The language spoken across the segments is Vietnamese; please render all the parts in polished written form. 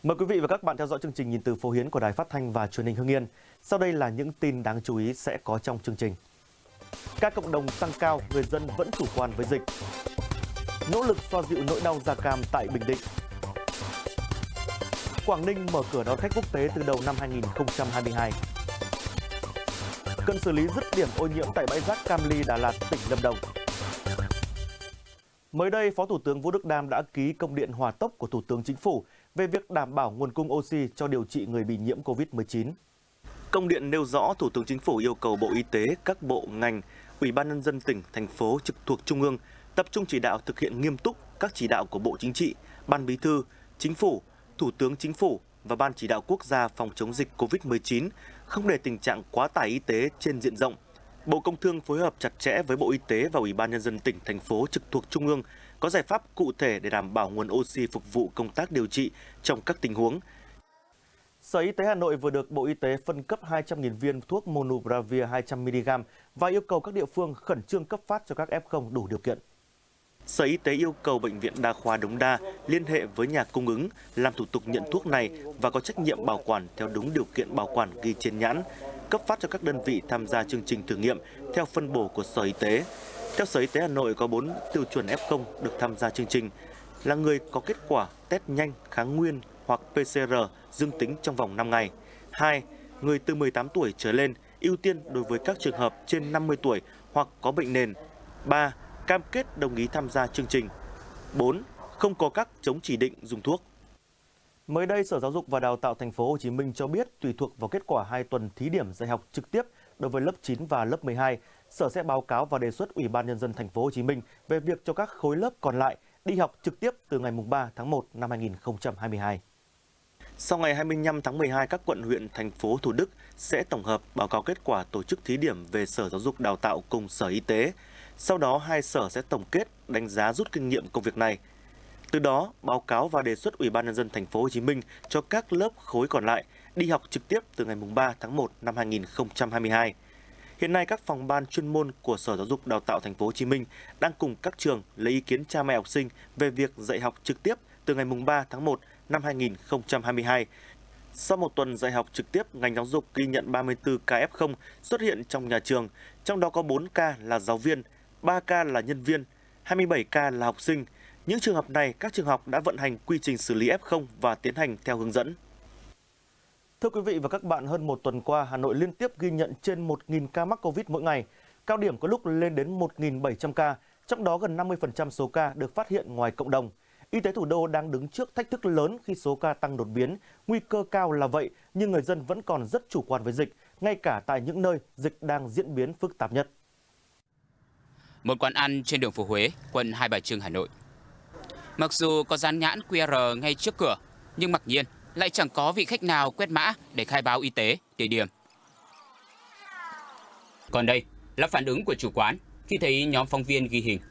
Mời quý vị và các bạn theo dõi chương trình Nhìn từ phố Hiến của Đài Phát thanh và Truyền hình Hưng Yên. Sau đây là những tin đáng chú ý sẽ có trong chương trình. Các cộng đồng tăng cao, người dân vẫn chủ quan với dịch. Nỗ lực xoa dịu nỗi đau da cam tại Bình Định. Quảng Ninh mở cửa đón khách quốc tế từ đầu năm 2022. Cần xử lý dứt điểm ô nhiễm tại bãi rác Cam Ly, Đà Lạt, tỉnh Lâm Đồng. Mới đây, Phó Thủ tướng Vũ Đức Đam đã ký công điện hỏa tốc của Thủ tướng Chính phủ về việc đảm bảo nguồn cung oxy cho điều trị người bị nhiễm COVID-19. Công điện nêu rõ Thủ tướng Chính phủ yêu cầu Bộ Y tế, các bộ ngành, Ủy ban Nhân dân tỉnh, thành phố trực thuộc Trung ương tập trung chỉ đạo thực hiện nghiêm túc các chỉ đạo của Bộ Chính trị, Ban Bí thư, Chính phủ, Thủ tướng Chính phủ và Ban Chỉ đạo Quốc gia phòng chống dịch COVID-19, không để tình trạng quá tải y tế trên diện rộng. Bộ Công Thương phối hợp chặt chẽ với Bộ Y tế và Ủy ban Nhân dân tỉnh, thành phố trực thuộc Trung ương có giải pháp cụ thể để đảm bảo nguồn oxy phục vụ công tác điều trị trong các tình huống. Sở Y tế Hà Nội vừa được Bộ Y tế phân cấp 200.000 viên thuốc Monupiravir 200mg và yêu cầu các địa phương khẩn trương cấp phát cho các F0 đủ điều kiện. Sở Y tế yêu cầu Bệnh viện Đa khoa Đống Đa liên hệ với nhà cung ứng, làm thủ tục nhận thuốc này và có trách nhiệm bảo quản theo đúng điều kiện bảo quản ghi trên nhãn, cấp phát cho các đơn vị tham gia chương trình thử nghiệm theo phân bổ của Sở Y tế. Theo Sở Y tế Hà Nội có 4 tiêu chuẩn F0 được tham gia chương trình là người có kết quả test nhanh kháng nguyên hoặc PCR dương tính trong vòng 5 ngày. 2. Người từ 18 tuổi trở lên, ưu tiên đối với các trường hợp trên 50 tuổi hoặc có bệnh nền. 3. Cam kết đồng ý tham gia chương trình. 4. Không có các chống chỉ định dùng thuốc. Mới đây, Sở Giáo dục và Đào tạo Thành phố Hồ Chí Minh cho biết tùy thuộc vào kết quả 2 tuần thí điểm dạy học trực tiếp đối với lớp 9 và lớp 12, Sở sẽ báo cáo và đề xuất Ủy ban Nhân dân Thành phố Hồ Chí Minh về việc cho các khối lớp còn lại đi học trực tiếp từ ngày 3 tháng 1 năm 2022. Sau ngày 25 tháng 12, các quận, huyện, thành phố Thủ Đức sẽ tổng hợp báo cáo kết quả tổ chức thí điểm về Sở Giáo dục Đào tạo cùng Sở Y tế. Sau đó, hai sở sẽ tổng kết, đánh giá rút kinh nghiệm công việc này. Từ đó, báo cáo và đề xuất Ủy ban Nhân dân Thành phố Hồ Chí Minh cho các lớp khối còn lại đi học trực tiếp từ ngày 3 tháng 1 năm 2022. Hiện nay, các phòng ban chuyên môn của Sở Giáo dục Đào tạo Thành phố Hồ Chí Minh đang cùng các trường lấy ý kiến cha mẹ học sinh về việc dạy học trực tiếp từ ngày 3 tháng 1 năm 2022. Sau một tuần dạy học trực tiếp, ngành giáo dục ghi nhận 34 ca F0 xuất hiện trong nhà trường, trong đó có 4 ca là giáo viên, 3 ca là nhân viên, 27 ca là học sinh. Những trường hợp này, các trường học đã vận hành quy trình xử lý F0 và tiến hành theo hướng dẫn. Thưa quý vị và các bạn, hơn một tuần qua, Hà Nội liên tiếp ghi nhận trên 1.000 ca mắc Covid mỗi ngày. Cao điểm có lúc lên đến 1.700 ca, trong đó gần 50% số ca được phát hiện ngoài cộng đồng. Y tế thủ đô đang đứng trước thách thức lớn khi số ca tăng đột biến. Nguy cơ cao là vậy, nhưng người dân vẫn còn rất chủ quan với dịch, ngay cả tại những nơi dịch đang diễn biến phức tạp nhất. Một quán ăn trên đường phố Huế, quận Hai Bà Trưng, Hà Nội. Mặc dù có dán nhãn QR ngay trước cửa, nhưng mặc nhiên lại chẳng có vị khách nào quét mã để khai báo y tế, địa điểm. Còn đây là phản ứng của chủ quán khi thấy nhóm phóng viên ghi hình.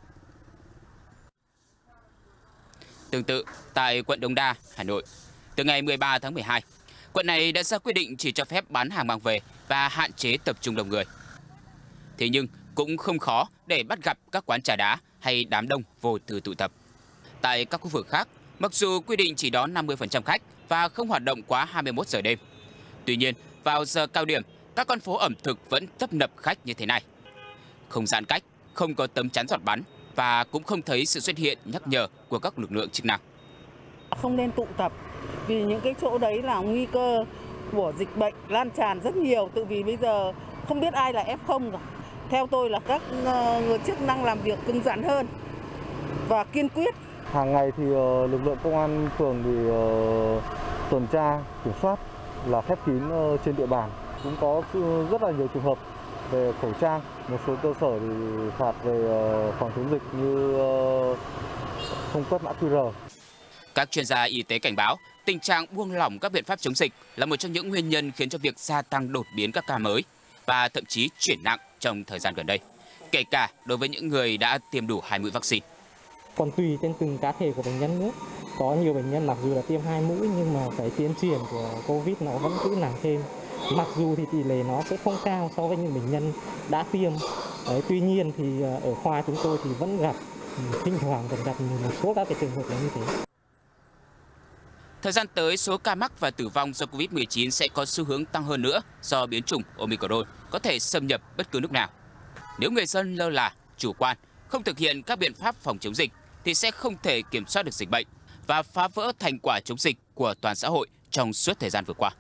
Tương tự, tại quận Đống Đa, Hà Nội, từ ngày 13 tháng 12, quận này đã ra quyết định chỉ cho phép bán hàng mang về và hạn chế tập trung đông người. Thế nhưng cũng không khó để bắt gặp các quán trà đá hay đám đông vô tư tụ tập. Tại các khu vực khác, mặc dù quy định chỉ đón 50% khách và không hoạt động quá 21 giờ đêm. Tuy nhiên, vào giờ cao điểm, các con phố ẩm thực vẫn tấp nập khách như thế này. Không giãn cách, không có tấm chắn giọt bắn và cũng không thấy sự xuất hiện nhắc nhở của các lực lượng chức năng. Không nên tụ tập vì những cái chỗ đấy là nguy cơ của dịch bệnh lan tràn rất nhiều, tự vì bây giờ không biết ai là F0 rồi. Theo tôi là các người chức năng làm việc cứng rắn hơn và kiên quyết. Hàng ngày thì lực lượng công an phường thì tuần tra kiểm soát là khép kín trên địa bàn. Cũng có rất là nhiều trường hợp về khẩu trang, một số cơ sở thì phạt về phòng chống dịch như không quét mã QR. Các chuyên gia y tế cảnh báo tình trạng buông lỏng các biện pháp chống dịch là một trong những nguyên nhân khiến cho việc gia tăng đột biến các ca mới và thậm chí chuyển nặng trong thời gian gần đây, kể cả đối với những người đã tiêm đủ 2 mũi vaccine. Còn tùy trên từng cá thể của bệnh nhân nữa. Có nhiều bệnh nhân mặc dù là tiêm 2 mũi nhưng mà cái tiến triển của Covid nó vẫn cứ nặng thêm. Mặc dù thì tỷ lệ nó sẽ không cao so với những bệnh nhân đã tiêm. Đấy, tuy nhiên thì ở khoa chúng tôi thì vẫn gặp, thỉnh thoảng vẫn gặp một số các cái trường hợp là như thế. Thời gian tới, số ca mắc và tử vong do Covid-19 sẽ có xu hướng tăng hơn nữa do biến chủng Omicron có thể xâm nhập bất cứ lúc nào. Nếu người dân lơ là, chủ quan, không thực hiện các biện pháp phòng chống dịch thì sẽ không thể kiểm soát được dịch bệnh và phá vỡ thành quả chống dịch của toàn xã hội trong suốt thời gian vừa qua.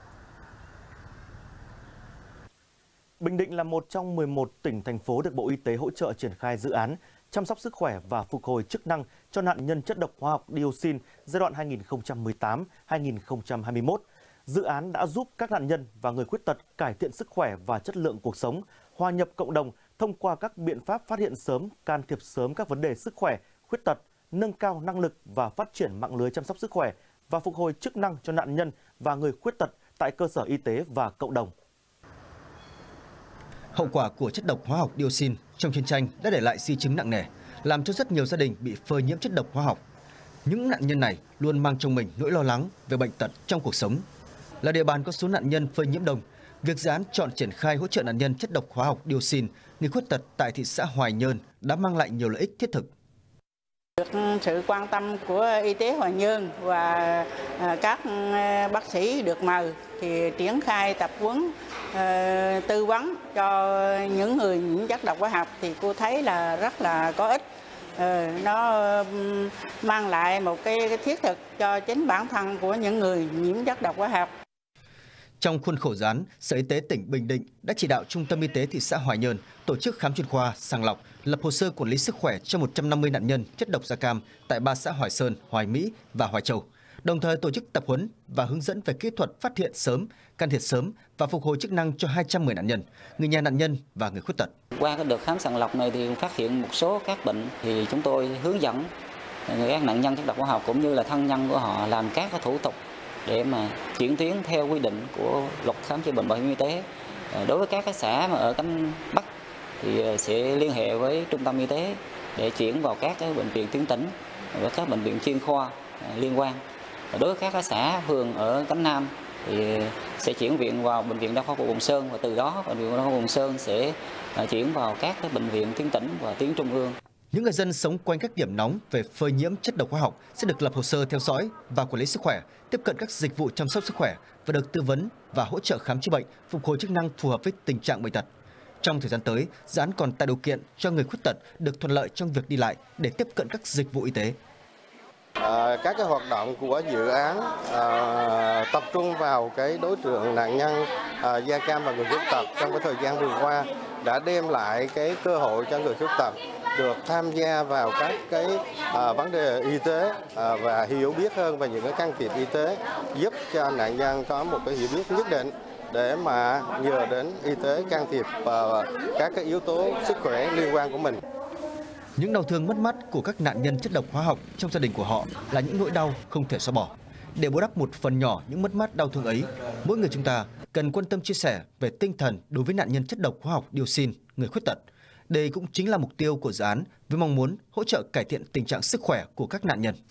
Bình Định là một trong 11 tỉnh, thành phố được Bộ Y tế hỗ trợ triển khai dự án chăm sóc sức khỏe và phục hồi chức năng cho nạn nhân chất độc hóa học dioxin giai đoạn 2018-2021. Dự án đã giúp các nạn nhân và người khuyết tật cải thiện sức khỏe và chất lượng cuộc sống, hòa nhập cộng đồng thông qua các biện pháp phát hiện sớm, can thiệp sớm các vấn đề sức khỏe, khuyết tật, nâng cao năng lực và phát triển mạng lưới chăm sóc sức khỏe và phục hồi chức năng cho nạn nhân và người khuyết tật tại cơ sở y tế và cộng đồng. Hậu quả của chất độc hóa học dioxin trong chiến tranh đã để lại di chứng nặng nề, làm cho rất nhiều gia đình bị phơi nhiễm chất độc hóa học. Những nạn nhân này luôn mang trong mình nỗi lo lắng về bệnh tật trong cuộc sống. Là địa bàn có số nạn nhân phơi nhiễm đông, việc dự án chọn triển khai hỗ trợ nạn nhân chất độc hóa học dioxin, người khuyết tật tại thị xã Hoài Nhơn đã mang lại nhiều lợi ích thiết thực. Được sự quan tâm của y tế Hoài Nhơn và các bác sĩ được mời thì triển khai tập huấn tư vấn cho những người nhiễm chất độc hóa học thì cô thấy là rất là có ích. Nó mang lại một cái thiết thực cho chính bản thân của những người nhiễm chất độc hóa học. Trong khuôn khổ dự án, Sở Y tế tỉnh Bình Định đã chỉ đạo Trung tâm Y tế thị xã Hoài Nhơn tổ chức khám chuyên khoa, sàng lọc, lập hồ sơ quản lý sức khỏe cho 150 nạn nhân chất độc da cam tại 3 xã Hoài Sơn, Hoài Mỹ và Hoài Châu, đồng thời tổ chức tập huấn và hướng dẫn về kỹ thuật phát hiện sớm, can thiệp sớm và phục hồi chức năng cho 210 nạn nhân, người nhà nạn nhân và người khuyết tật. Qua cái đợt khám sàng lọc này thì phát hiện một số các bệnh thì chúng tôi hướng dẫn các nạn nhân chất độc hóa học cũng như là thân nhân của họ làm các cái thủ tục để mà chuyển tuyến theo quy định của luật khám chữa bệnh bảo hiểm y tế. Đối với các cái xã mà ở cánh Bắc thì sẽ liên hệ với trung tâm y tế để chuyển vào các cái bệnh viện tuyến tỉnh và các bệnh viện chuyên khoa liên quan. Đối với các cái xã phường ở cánh Nam thì sẽ chuyển viện vào bệnh viện đa khoa Quận Sơn và từ đó bệnh viện đa khoa Quận Sơn sẽ chuyển vào các cái bệnh viện tuyến tỉnh và tuyến trung ương. Những người dân sống quanh các điểm nóng về phơi nhiễm chất độc hóa học sẽ được lập hồ sơ theo dõi và quản lý sức khỏe, tiếp cận các dịch vụ chăm sóc sức khỏe và được tư vấn và hỗ trợ khám chữa bệnh, phục hồi chức năng phù hợp với tình trạng bệnh tật. Trong thời gian tới, dự án còn tạo điều kiện cho người khuyết tật được thuận lợi trong việc đi lại để tiếp cận các dịch vụ y tế. Các cái hoạt động của dự án tập trung vào cái đối tượng nạn nhân da cam và người khuyết tật trong cái thời gian vừa qua đã đem lại cái cơ hội cho người khuyết tật được tham gia vào các cái vấn đề y tế và hiểu biết hơn về những cái can thiệp y tế, giúp cho nạn nhân có một cái hiểu biết nhất định để mà nhờ đến y tế can thiệp vào các cái yếu tố sức khỏe liên quan của mình. Những đau thương mất mát của các nạn nhân chất độc hóa học trong gia đình của họ là những nỗi đau không thể xóa bỏ. Để bù đắp một phần nhỏ những mất mát đau thương ấy, mỗi người chúng ta cần quan tâm chia sẻ về tinh thần đối với nạn nhân chất độc hóa học dioxin, người khuyết tật. Đây cũng chính là mục tiêu của dự án với mong muốn hỗ trợ cải thiện tình trạng sức khỏe của các nạn nhân.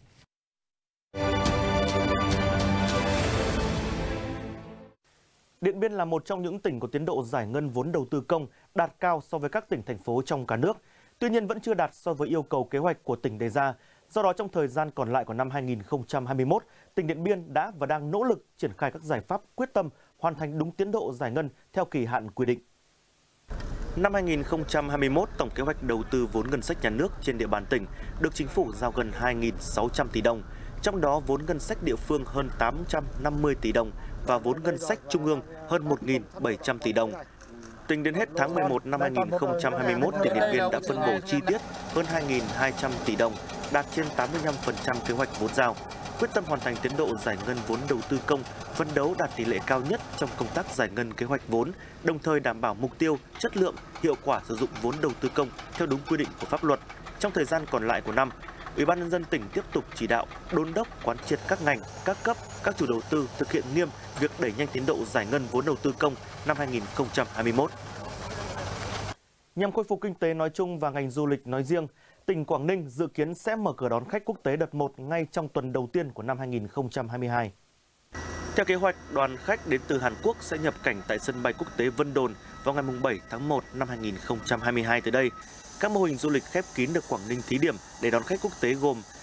Điện Biên là một trong những tỉnh có tiến độ giải ngân vốn đầu tư công đạt cao so với các tỉnh, thành phố trong cả nước. Tuy nhiên vẫn chưa đạt so với yêu cầu kế hoạch của tỉnh đề ra. Do đó, trong thời gian còn lại của năm 2021, tỉnh Điện Biên đã và đang nỗ lực triển khai các giải pháp quyết tâm hoàn thành đúng tiến độ giải ngân theo kỳ hạn quy định. Năm 2021, tổng kế hoạch đầu tư vốn ngân sách nhà nước trên địa bàn tỉnh được Chính phủ giao gần 2.600 tỷ đồng, trong đó vốn ngân sách địa phương hơn 850 tỷ đồng và vốn ngân sách trung ương hơn 1.700 tỷ đồng. Tính đến hết tháng 11 năm 2021, tỉnh Điện Biên đã phân bổ chi tiết hơn 2.200 tỷ đồng, đạt trên 85% kế hoạch vốn giao. Quyết tâm hoàn thành tiến độ giải ngân vốn đầu tư công, phấn đấu đạt tỷ lệ cao nhất trong công tác giải ngân kế hoạch vốn, đồng thời đảm bảo mục tiêu, chất lượng, hiệu quả sử dụng vốn đầu tư công theo đúng quy định của pháp luật. Trong thời gian còn lại của năm, Ủy ban nhân dân tỉnh tiếp tục chỉ đạo, đôn đốc, quán triệt các ngành, các cấp, các chủ đầu tư thực hiện nghiêm việc đẩy nhanh tiến độ giải ngân vốn đầu tư công năm 2021. Nhằm khôi phục kinh tế nói chung và ngành du lịch nói riêng, tỉnh Quảng Ninh dự kiến sẽ mở cửa đón khách quốc tế đợt 1 ngay trong tuần đầu tiên của năm 2022. Theo kế hoạch, đoàn khách đến từ Hàn Quốc sẽ nhập cảnh tại sân bay quốc tế Vân Đồn vào ngày 7 tháng 1 năm 2022 tới đây. Các mô hình du lịch khép kín được Quảng Ninh thí điểm để đón khách quốc tế gồm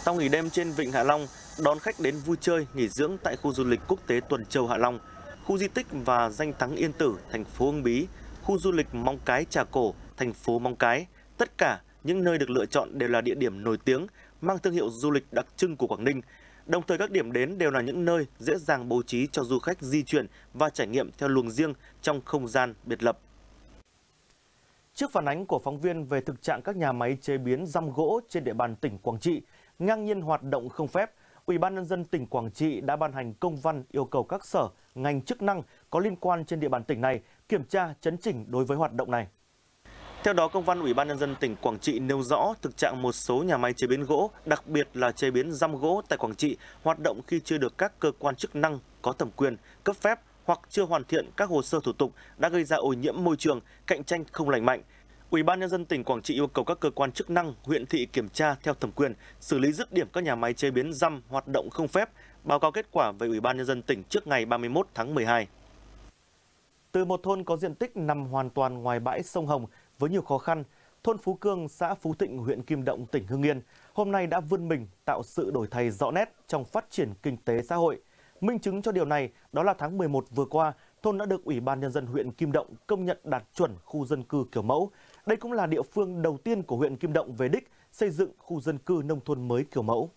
Tàu nghỉ đêm trên Vịnh Hạ Long đón khách đến vui chơi, nghỉ dưỡng tại khu du lịch quốc tế Tuần Châu Hạ Long, khu di tích và danh thắng Yên Tử, thành phố Uông Bí, khu du lịch Móng Cái Trà Cổ, thành phố Móng Cái. Tất cả những nơi được lựa chọn đều là địa điểm nổi tiếng, mang thương hiệu du lịch đặc trưng của Quảng Ninh. Đồng thời các điểm đến đều là những nơi dễ dàng bố trí cho du khách di chuyển và trải nghiệm theo luồng riêng trong không gian biệt lập. Trước phản ánh của phóng viên về thực trạng các nhà máy chế biến răm gỗ trên địa bàn tỉnh Quảng Trị ngang nhiên hoạt động không phép, Ủy ban Nhân dân tỉnh Quảng Trị đã ban hành công văn yêu cầu các sở, ngành chức năng có liên quan trên địa bàn tỉnh này kiểm tra, chấn chỉnh đối với hoạt động này. Theo đó, công văn Ủy ban Nhân dân tỉnh Quảng Trị nêu rõ thực trạng một số nhà máy chế biến gỗ, đặc biệt là chế biến răm gỗ tại Quảng Trị hoạt động khi chưa được các cơ quan chức năng có thẩm quyền cấp phép hoặc chưa hoàn thiện các hồ sơ thủ tục đã gây ra ô nhiễm môi trường, cạnh tranh không lành mạnh. Ủy ban Nhân dân tỉnh Quảng Trị yêu cầu các cơ quan chức năng, huyện thị kiểm tra theo thẩm quyền, xử lý dứt điểm các nhà máy chế biến răm hoạt động không phép, báo cáo kết quả về Ủy ban Nhân dân tỉnh trước ngày 31 tháng 12. Từ một thôn có diện tích nằm hoàn toàn ngoài bãi sông Hồng với nhiều khó khăn, thôn Phú Cương, xã Phú Thịnh, huyện Kim Động, tỉnh Hưng Yên hôm nay đã vươn mình tạo sự đổi thay rõ nét trong phát triển kinh tế xã hội. Minh chứng cho điều này đó là tháng 11 vừa qua, thôn đã được Ủy ban Nhân dân huyện Kim Động công nhận đạt chuẩn khu dân cư kiểu mẫu. Đây cũng là địa phương đầu tiên của huyện Kim Động về đích xây dựng khu dân cư nông thôn mới kiểu mẫu.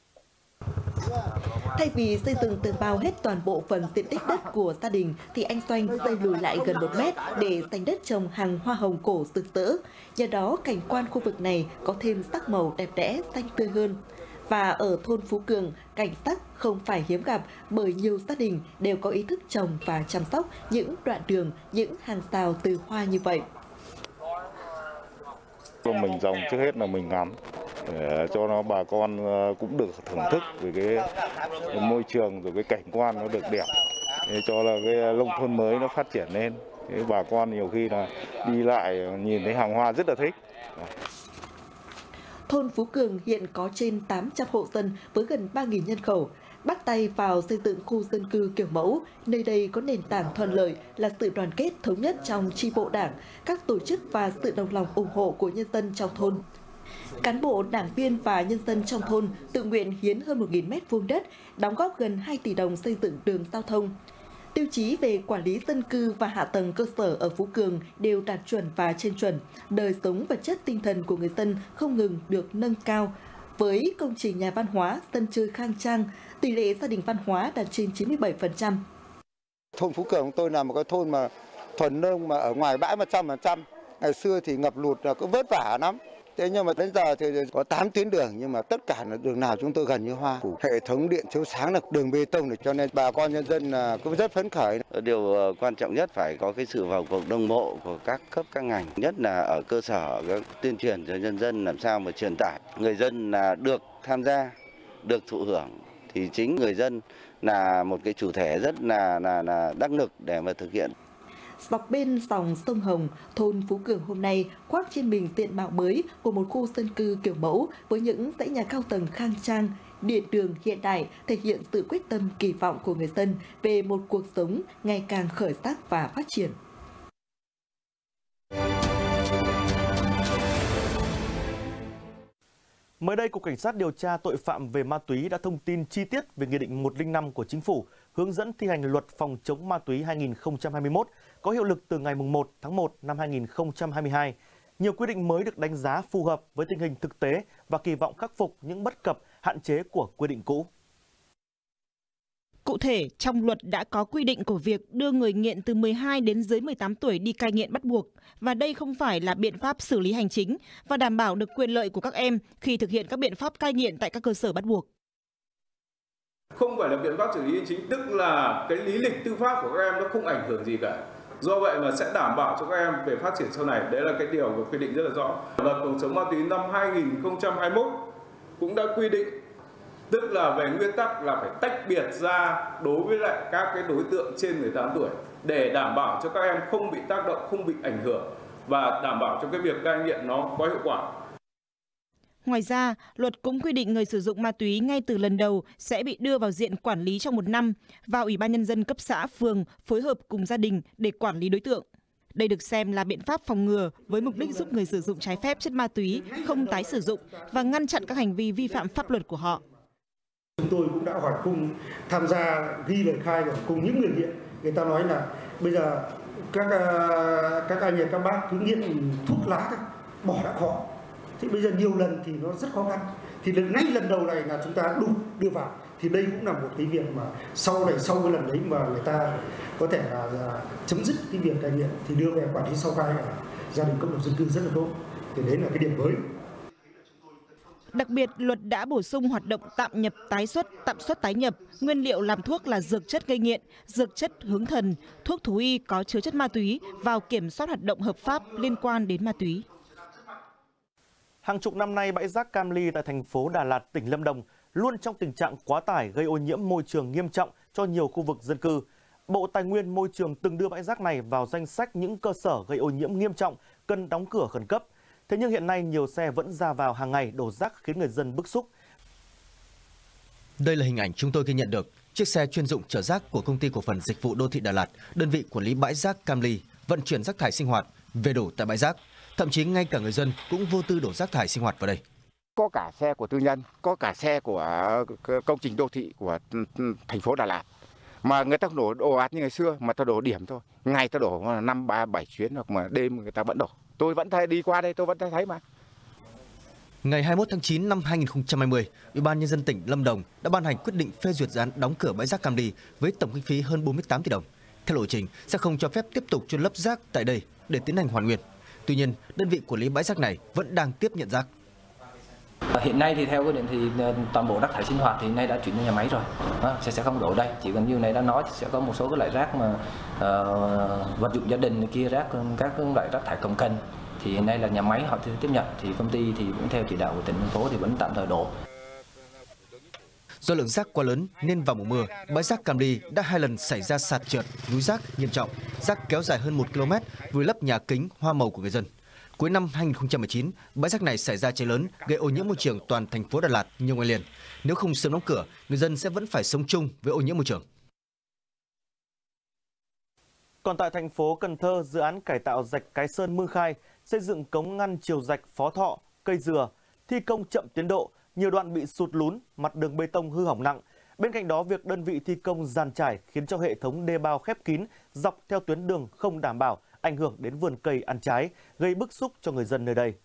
Thay vì xây dựng tường bao hết toàn bộ phần diện tích đất của gia đình, thì anh Doanh xây lùi lại gần 1 mét để dành đất trồng hàng hoa hồng cổ rực rỡ. Nhờ đó, cảnh quan khu vực này có thêm sắc màu đẹp đẽ, xanh tươi hơn. Và ở thôn Phú Cường, cảnh sắc không phải hiếm gặp bởi nhiều gia đình đều có ý thức trồng và chăm sóc những đoạn đường, những hàng rào từ hoa như vậy. Mình trồng trước hết là mình ngắm để cho nó bà con cũng được thưởng thức về cái môi trường rồi cái cảnh quan nó được đẹp, để cho là cái nông thôn mới nó phát triển lên. Thế bà con nhiều khi là đi lại nhìn thấy hàng hoa rất là thích. Thôn Phú Cường hiện có trên 800 hộ dân với gần 3.000 nhân khẩu. Bắt tay vào xây dựng khu dân cư kiểu mẫu, nơi đây có nền tảng thuận lợi là sự đoàn kết thống nhất trong chi bộ đảng, các tổ chức và sự đồng lòng ủng hộ của nhân dân trong thôn. Cán bộ, đảng viên và nhân dân trong thôn tự nguyện hiến hơn 1.000 m² đất, đóng góp gần 2 tỷ đồng xây dựng đường giao thông. Tiêu chí về quản lý dân cư và hạ tầng cơ sở ở Phú Cường đều đạt chuẩn và trên chuẩn. Đời sống vật chất tinh thần của người dân không ngừng được nâng cao. Với công trình nhà văn hóa, sân chơi khang trang, tỷ lệ gia đình văn hóa đạt trên 97%. Thôn Phú Cường của tôi là một cái thôn mà thuần nông mà ở ngoài bãi 100%. Ngày xưa thì ngập lụt là cũng vất vả lắm. Thế nhưng mà đến giờ thì có 8 tuyến đường, nhưng mà tất cả là đường nào chúng tôi gần như hoa. Hệ thống điện chiếu sáng là đường bê tông, để cho nên bà con nhân dân cũng rất phấn khởi. Điều quan trọng nhất phải có cái sự vào cuộc đồng bộ của các cấp các ngành, nhất là ở cơ sở các tuyên truyền cho nhân dân làm sao mà truyền tải. Người dân là được tham gia, được thụ hưởng thì chính người dân là một cái chủ thể rất là đắc lực để mà thực hiện. Dọc bên dòng sông Hồng, thôn Phú Cường hôm nay khoác trên mình diện mạo mới của một khu dân cư kiểu mẫu với những dãy nhà cao tầng khang trang, điện đường hiện đại, thể hiện sự quyết tâm kỳ vọng của người dân về một cuộc sống ngày càng khởi sắc và phát triển. Mới đây, Cục Cảnh sát điều tra tội phạm về ma túy đã thông tin chi tiết về Nghị định 105 của Chính phủ hướng dẫn thi hành Luật phòng chống ma túy 2021 có hiệu lực từ ngày 1 tháng 1 năm 2022. Nhiều quy định mới được đánh giá phù hợp với tình hình thực tế và kỳ vọng khắc phục những bất cập, hạn chế của quy định cũ. Cụ thể, trong luật đã có quy định của việc đưa người nghiện từ 12 đến dưới 18 tuổi đi cai nghiện bắt buộc. Và đây không phải là biện pháp xử lý hành chính và đảm bảo được quyền lợi của các em khi thực hiện các biện pháp cai nghiện tại các cơ sở bắt buộc. Không phải là biện pháp xử lý hành chính, tức là cái lý lịch tư pháp của các em nó không ảnh hưởng gì cả. Do vậy mà sẽ đảm bảo cho các em về phát triển sau này. Đấy là cái điều được quy định rất là rõ. Luật phòng chống ma túy năm 2021 cũng đã quy định, tức là về nguyên tắc là phải tách biệt ra đối với lại các cái đối tượng trên 18 tuổi để đảm bảo cho các em không bị tác động, không bị ảnh hưởng và đảm bảo cho cái việc cai nghiện nó có hiệu quả. Ngoài ra, luật cũng quy định người sử dụng ma túy ngay từ lần đầu sẽ bị đưa vào diện quản lý trong 1 năm và Ủy ban Nhân dân cấp xã, phường phối hợp cùng gia đình để quản lý đối tượng. Đây được xem là biện pháp phòng ngừa với mục đích giúp người sử dụng trái phép chất ma túy không tái sử dụng và ngăn chặn các hành vi vi phạm pháp luật của họ. Chúng tôi cũng đã hỏi cung tham gia ghi lời khai của cùng những người nghiện. Người ta nói là bây giờ các anh các bác cứ nghiện thuốc lá bỏ đã khó. Thì bây giờ nhiều lần thì nó rất khó khăn. Thì ngay lần đầu này là chúng ta đủ đưa vào. Thì đây cũng là một cái việc mà sau cái lần đấy mà người ta có thể là chấm dứt cái việc cai nghiện thì đưa về quản lý sau cai ở gia đình cộng đồng dân cư rất là tốt. Thì đấy là cái điểm mới. Đặc biệt, luật đã bổ sung hoạt động tạm nhập tái xuất, tạm xuất tái nhập, nguyên liệu làm thuốc là dược chất gây nghiện, dược chất hướng thần, thuốc thú y có chứa chất ma túy vào kiểm soát hoạt động hợp pháp liên quan đến ma túy. Hàng chục năm nay, bãi rác Cam Ly tại thành phố Đà Lạt, tỉnh Lâm Đồng luôn trong tình trạng quá tải gây ô nhiễm môi trường nghiêm trọng cho nhiều khu vực dân cư. Bộ Tài nguyên Môi trường từng đưa bãi rác này vào danh sách những cơ sở gây ô nhiễm nghiêm trọng cần đóng cửa khẩn cấp. Thế nhưng hiện nay nhiều xe vẫn ra vào hàng ngày đổ rác khiến người dân bức xúc. Đây là hình ảnh chúng tôi ghi nhận được. Chiếc xe chuyên dụng chở rác của Công ty Cổ phần Dịch vụ Đô thị Đà Lạt, đơn vị quản lý bãi rác Cam Ly, vận chuyển rác thải sinh hoạt về đổ tại bãi rác. Thậm chí ngay cả người dân cũng vô tư đổ rác thải sinh hoạt vào đây. Có cả xe của tư nhân, có cả xe của công trình đô thị của thành phố Đà Lạt. Mà người ta đổ ồ ạt như ngày xưa mà ta đổ điểm thôi. Ngày ta đổ 5, 3, 7 chuyến hoặc mà đêm người ta vẫn đổ. Tôi vẫn thấy đi qua đây tôi vẫn thấy mà. Ngày 21 tháng 9 năm 2020, Ủy ban Nhân dân tỉnh Lâm Đồng đã ban hành quyết định phê duyệt dự án đóng cửa bãi rác Cam Ly với tổng kinh phí hơn 48 tỷ đồng. Theo lộ trình sẽ không cho phép tiếp tục chôn lấp rác tại đây để tiến hành hoàn nguyên. Tuy nhiên, đơn vị quản lý bãi rác này vẫn đang tiếp nhận rác. Hiện nay thì theo quy định thì toàn bộ rác thải sinh hoạt thì nay đã chuyển đến nhà máy rồi, sẽ không đổ đây. Chỉ cần như này đã nói thì sẽ có một số cái loại rác mà vật dụng gia đình kia, các loại rác thải công cành thì hiện nay là nhà máy họ tiếp nhận, thì công ty thì cũng theo chỉ đạo của tỉnh thành phố thì vẫn tạm thời đổ. Do lượng rác quá lớn nên vào mùa mưa, bãi rác Cam Ly đã 2 lần xảy ra sạt trượt, núi rác nghiêm trọng, rác kéo dài hơn 1 km vùi lấp nhà kính, hoa màu của người dân. Cuối năm 2019, bãi rác này xảy ra cháy lớn, gây ô nhiễm môi trường toàn thành phố Đà Lạt nhiều ngày liền. Nếu không sớm đóng cửa, người dân sẽ vẫn phải sống chung với ô nhiễm môi trường. Còn tại thành phố Cần Thơ, dự án cải tạo rạch Cái Sơn Mương Khai, xây dựng cống ngăn chiều rạch Phó Thọ, Cây Dừa, thi công chậm tiến độ, nhiều đoạn bị sụt lún, mặt đường bê tông hư hỏng nặng. Bên cạnh đó, việc đơn vị thi công dàn trải khiến cho hệ thống đê bao khép kín dọc theo tuyến đường không đảm bảo, ảnh hưởng đến vườn cây ăn trái, gây bức xúc cho người dân nơi đây.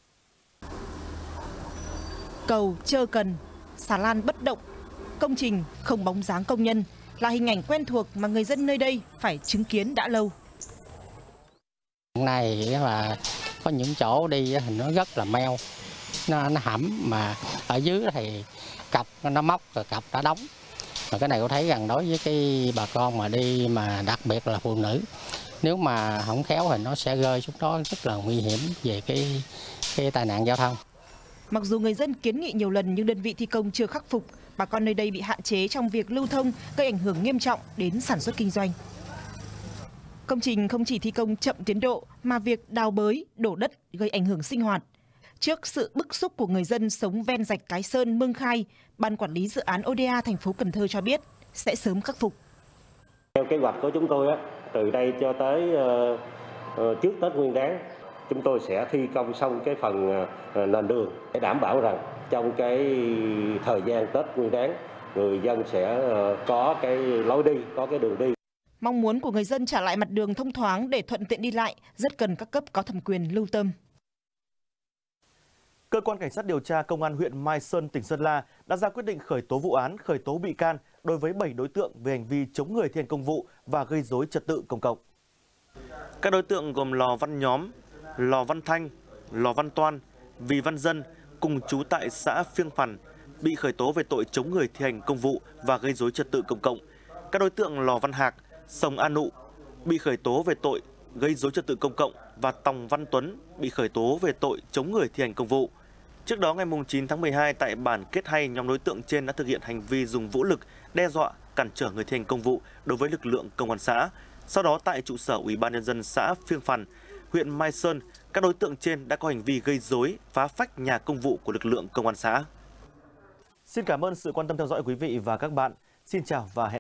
Cầu chơ cần, xà lan bất động, công trình không bóng dáng công nhân là hình ảnh quen thuộc mà người dân nơi đây phải chứng kiến đã lâu. Hôm nay là có những chỗ đi thì nó rất là meo, nó hẩm, mà ở dưới thì cọc nó móc rồi cọc đã đóng. Mà cái này tôi thấy rằng đối với cái bà con mà đi, mà đặc biệt là phụ nữ, nếu mà không khéo thì nó sẽ rơi xuống đó rất là nguy hiểm về cái tai nạn giao thông. Mặc dù người dân kiến nghị nhiều lần nhưng đơn vị thi công chưa khắc phục, bà con nơi đây bị hạn chế trong việc lưu thông, gây ảnh hưởng nghiêm trọng đến sản xuất kinh doanh. Công trình không chỉ thi công chậm tiến độ mà việc đào bới, đổ đất gây ảnh hưởng sinh hoạt. Trước sự bức xúc của người dân sống ven rạch Cái Sơn Mương Khai, Ban quản lý dự án ODA thành phố Cần Thơ cho biết sẽ sớm khắc phục. Theo kế hoạch của chúng tôi, từ đây cho tới trước Tết Nguyên đán, chúng tôi sẽ thi công xong cái phần nền đường để đảm bảo rằng trong cái thời gian Tết Nguyên đán, người dân sẽ có cái lối đi, có cái đường đi. Mong muốn của người dân trả lại mặt đường thông thoáng để thuận tiện đi lại rất cần các cấp có thẩm quyền lưu tâm. Cơ quan Cảnh sát điều tra Công an huyện Mai Sơn, tỉnh Sơn La đã ra quyết định khởi tố vụ án, khởi tố bị can đối với 7 đối tượng về hành vi chống người thi hành công vụ và gây rối trật tự công cộng. Các đối tượng gồm Lò Văn Nhóm, Lò Văn Thanh, Lò Văn Toan, Vì Văn Dân cùng trú tại xã Phiêng Phằn bị khởi tố về tội chống người thi hành công vụ và gây rối trật tự công cộng. Các đối tượng Lò Văn Hạc, Sông An Nụ bị khởi tố về tội gây rối trật tự công cộng và Tòng Văn Tuấn bị khởi tố về tội chống người thi hành công vụ. Trước đó ngày 9 tháng 12 tại bản Kết Hay, nhóm đối tượng trên đã thực hiện hành vi dùng vũ lực, đe dọa, cản trở người thi hành công vụ đối với lực lượng công an xã. Sau đó tại trụ sở Ủy ban Nhân dân xã Phiêng Phằn, huyện Mai Sơn, các đối tượng trên đã có hành vi gây rối, phá phách nhà công vụ của lực lượng công an xã. Xin cảm ơn sự quan tâm theo dõi của quý vị và các bạn. Xin chào và hẹn